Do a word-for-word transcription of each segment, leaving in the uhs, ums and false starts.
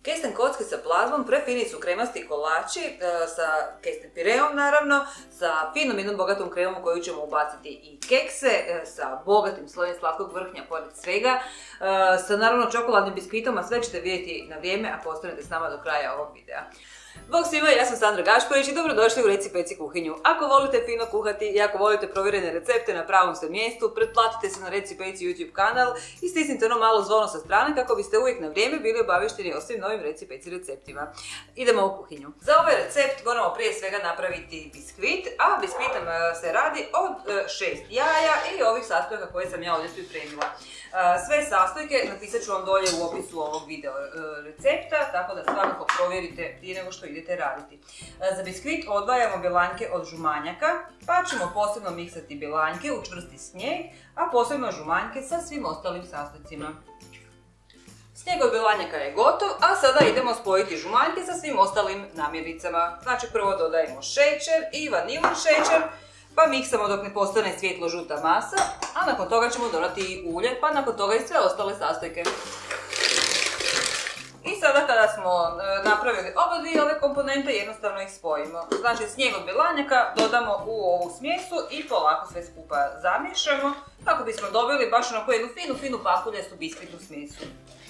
Kesten kocke sa plazmom prefini su kremasti kolači e, sa kesten pireom naravno, sa finom jednom bogatom kremom u koju ćemo ubaciti i kekse, e, sa bogatim slojem slatkog vrhnja pored svega, e, sa naravno čokoladnim biskvitom, a sve ćete vidjeti na vrijeme ako ostanete s nama do kraja ovog videa. Bog svima, ja sam Sandra Gašparić i dobrodošli u Reci Peci kuhinju. Ako volite fino kuhati i ako volite provjerene recepte na pravom ste mjestu, pretplatite se na Reci Peci YouTube kanal i stisnite ono malo zvono sa strane kako biste uvijek na vrijeme bili obavješteni o svim novim Reci Peci receptima. Idemo u kuhinju. Za ovaj recept moramo prije svega napraviti biskvit, a biskvit se radi od šest jaja i ovih sastojaka koje sam ja ovdje pripremila. Sve sastojke napisat ću vam dolje u opisu ovog video recepta, tako da svakako provjerite prije nego što idete raditi. Za biskvit odvajamo bjelanjke od žumanjaka, pa ćemo posebno miksati bjelanjke u čvrsti snijeg, a posebno žumanjke sa svim ostalim sastojcima. Snijeg od bjelanjaka je gotov, a sada idemo spojiti žumanjke sa svim ostalim namirnicama. Znači prvo dodajemo šećer i vanilin šećer, pa miksamo dok ne postane svjetlo žuta masa, a nakon toga ćemo dodati i ulje, pa nakon toga i sve ostale sastojke. I sada kada smo napravili oba dvije ove komponente, jednostavno ih spojimo. Znači snijeg od bjelanjaka dodamo u ovu smjesu i polako sve skupa zamiješamo, kako bismo dobili baš onako jednu finu, finu pahuljastu biskvitnu smjesu.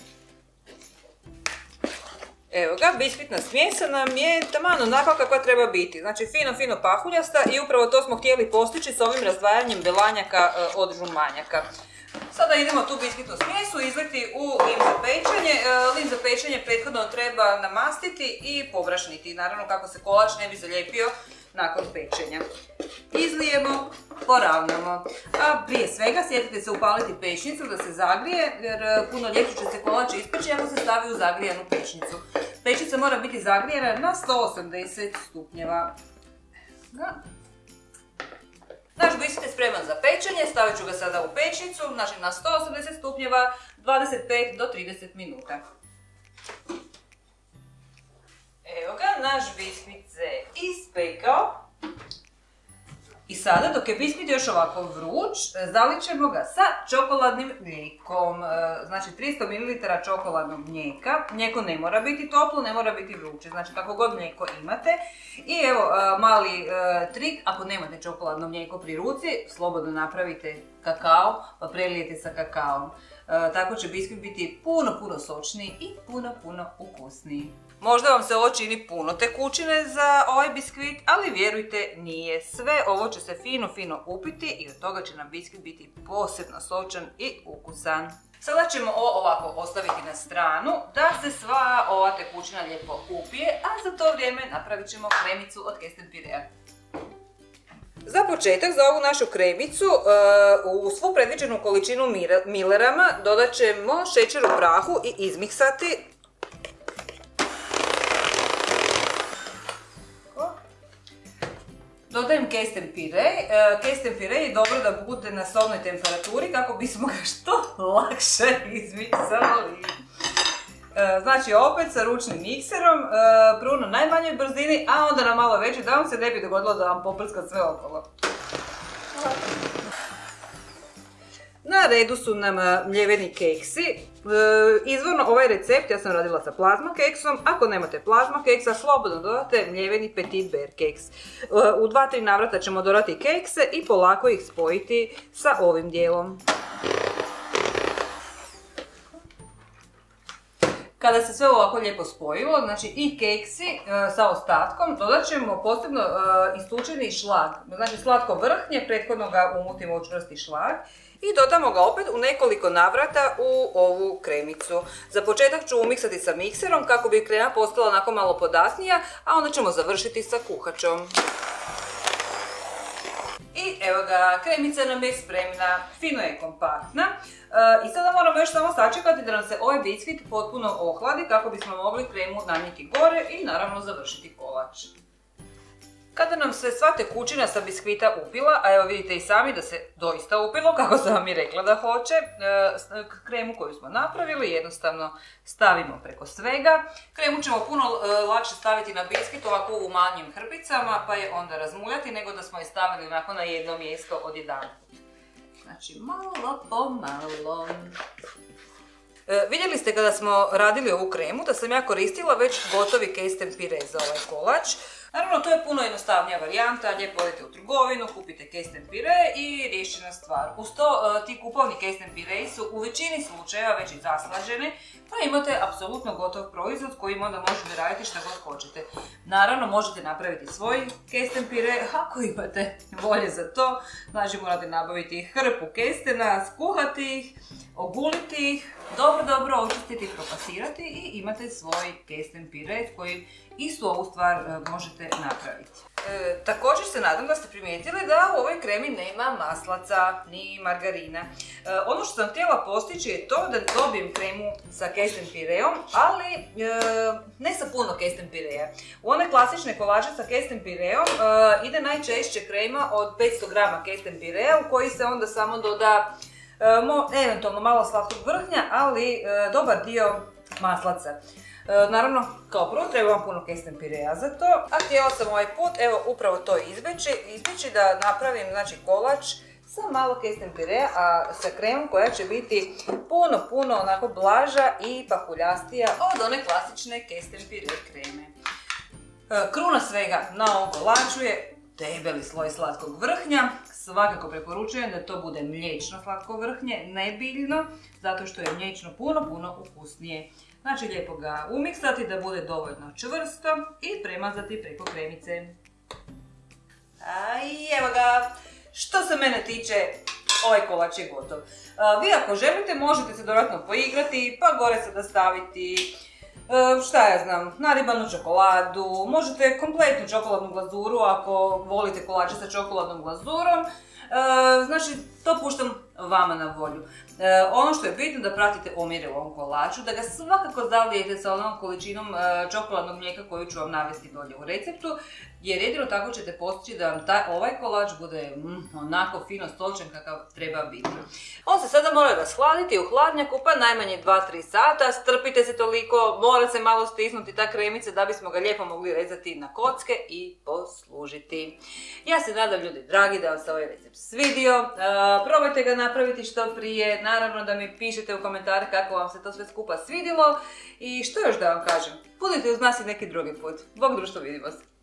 Evo ga, biskvitna smjesa nam je taman onako kakva treba biti, znači fino, fino pahuljasta i upravo to smo htjeli postići s ovim razdvajanjem bjelanjaka od žumanjaka. Sada idemo tu biskvitnu smjesu izliti u lim za pečenje. Lim za pečenje prethodno treba namastiti i pobrašniti, naravno kako se kolač ne bi zalijepio nakon pečenja. Izlijemo, poravnamo. A prije svega sjetite se upaliti pečnicu da se zagrije, jer puno ljepše će se kolač ispeći ako se stavi u zagrijanu pečnicu. Pečnica mora biti zagrijana na sto osamdeset stupnjeva. Naš biskvit je spreman za pečenje, stavit ću ga sada u pečnicu, znači na sto osamdeset stupnjeva, dvadeset pet do trideset minuta. Evo ga, naš biskvit se ispekao. I sada, dok je biskvit još ovako vruć, zalit ćemo ga sa čokoladnim mlijekom. Znači tristo mililitara čokoladnog mlijeka. Mlijeko ne mora biti toplo, ne mora biti vruće, znači kako god mlijeko imate. I evo mali trik, ako nemate čokoladno mlijeko pri ruci, slobodno napravite kakao pa prelijete sa kakaom. Tako će biskvit biti puno, puno sočniji i puno, puno ukusniji. Možda vam se ovo čini puno tekućine za ovaj biskvit, ali vjerujte, nije. Sve ovo će se fino, fino upiti i od toga će nam biskvit biti posebno sočan i ukusan. Sada ćemo ovo ovako ostaviti na stranu da se sva ova tekućina lijepo upije, a za to vrijeme napravit ćemo kremicu od kesten pirea. Za početak, za ovu našu kremicu, u svu predviđenu količinu milerama dodat ćemo šećer u prahu i izmiksati. Dodajem kesten pire. Kesten pire je dobro da bude na sobnoj temperaturi kako bismo ga što lakše izmiksali. Znači opet sa ručnim mikserom, prvo na najmanjoj brzini, a onda na malo veći da vam se ne bi dogodilo da vam poprska sve okolo. Na redu su nam mljeveni keksi. Izvorno ovaj recept ja sam radila sa plazma keksom. Ako nemate plazma keksa, slobodno dodate mljeveni petit bear keks. U dva tri navrata ćemo dodati kekse i polako ih spojiti sa ovim dijelom. Kada se sve ovako lijepo spojilo, znači i keksi e, sa ostatkom, dodat ćemo posebno e, istučeni šlag. Znači slatko vrhnje, prethodno ga umutimo u čvrsti šlag i dodamo ga opet u nekoliko navrata u ovu kremicu. Za početak ću umiksati sa mikserom kako bi krema postala onako malo podasnija, a onda ćemo završiti sa kuhačom. I evo ga, kremica nam je spremna, fino je kompaktna. E, I sada moramo još samo sačekati da nam se ovaj biskvit potpuno ohladi kako bismo mogli kremu nanijeti gore i naravno završiti kolač. Kada nam se sva tekućina sa biskvita upila, a evo vidite i sami da se doista upilo kako sam vam i rekla da hoće, kremu koju smo napravili jednostavno stavimo preko svega. Kremu ćemo puno lakše staviti na biskvit ovako u manjim hrpicama pa je onda razmuljati nego da smo je stavili onako na jedno mjesto odjedanput. Znači malo po malo. E, vidjeli ste kada smo radili ovu kremu da sam ja koristila već gotovi kesten pire za ovaj kolač. Naravno, to je puno jednostavnija varijanta, lijepo odete u trgovinu, kupite kesten pire i riješena stvar. Uz to, ti kupovni kesten pireji su u većini slučajeva već i zaslađeni, pa imate apsolutno gotov proizvod kojim onda možete raditi šta god hoćete. Naravno, možete napraviti svoj kesten pire ako imate volje za to. Znači, morate nabaviti hrpu kestena, skuhati ih, oguliti ih, dobro, dobro očistiti, propasirati i imate svoj kesten pire koji istu ovu stvar e, možete napraviti. E, također se nadam da ste primijetili da u ovoj kremi nema maslaca ni margarina. E, ono što sam htjela postići je to da dobijem kremu sa kesten pireom, ali e, ne sa puno kesten pireja. U one klasične kolače sa kesten pireom e, ide najčešće krema od petsto grama kesten pirea u koji se onda samo doda e, mo, eventualno malo slatkog vrhnja, ali e, dobar dio maslaca. Naravno, kao prvo trebam puno kesten pireja za to, a htjela sam ovaj put, evo, upravo to izbjeći, izbjeći da napravim, znači, kolač sa malo kesten pireja, a sa kremom koja će biti puno, puno onako blaža i pakuljastija od one klasične kesten pire kreme. Kruna svega na ovom kolaču je debeli sloj slatkog vrhnja. Svakako preporučujem da to bude mliječno slatko vrhnje, ne biljno, zato što je mliječno puno, puno ukusnije. Znači, lijepo ga umiksati da bude dovoljno čvrsto i premazati preko kremice. A i evo ga! Što se mene tiče, ovaj kolač je gotov. A, vi ako želite možete se dodatno poigrati, pa gore sada staviti, e, šta ja znam, naribanu čokoladu, možete kompletnu čokoladnu glazuru ako volite kolače sa čokoladnom glazurom. E, znači, to puštam vama na volju. E, ono što je bitno da pratite omjere u ovom kolaču, da ga svakako zalijete sa onom količinom e, čokoladnog mlijeka koju ću vam navesti dolje u receptu, jer jedino tako ćete postići da vam taj, ovaj kolač bude mm, onako fino stolčen kakav treba biti. On se sada mora rashladiti u hladnjaku pa najmanje dva do tri sata, strpite se toliko, mora se malo stisnuti ta kremica da bismo ga lijepo mogli rezati na kocke i poslužiti. Ja se nadam, ljudi dragi, da vam se ovaj recept svidio, e, probajte ga napraviti što prije, naravno da mi pišete u komentare kako vam se to sve skupa svidilo i što još da vam kažem, budite uz nas i neki drugi put. Bog društvo, vidimo se!